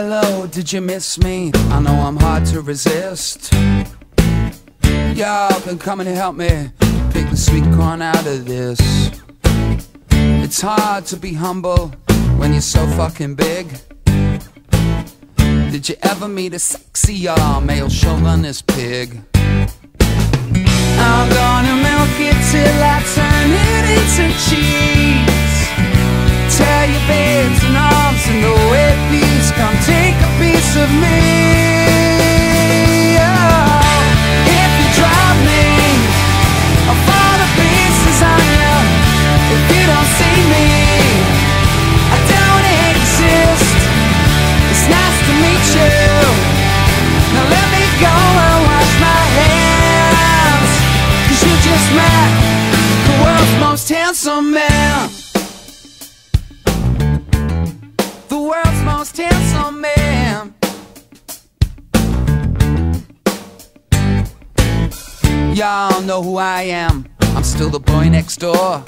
Hello, did you miss me? I know I'm hard to resist. Y'all can come and help me pick the sweet corn out of this. It's hard to be humble when you're so fucking big. Did you ever meet a sexy male chauvinist pig? I'm gonna milk it till I turn it into cheese. Tell your babes and arms and the way peas, come take a piece of me. Oh, if you drop me, I'll fall to pieces on you. If you don't see me, I don't exist. It's nice to meet you. Now let me go and wash my hands, 'cause you just met the world's most handsome man. The world's most handsome man. Y'all know who I am. I'm still the boy next door.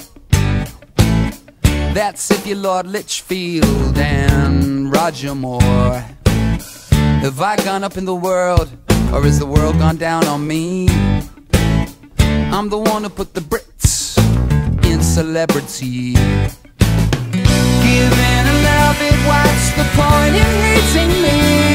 That's if you're Lord Litchfield and Roger Moore. Have I gone up in the world, or has the world gone down on me? I'm the one who put the Brits in celebrity. Giving and love it, what's the point in hating me?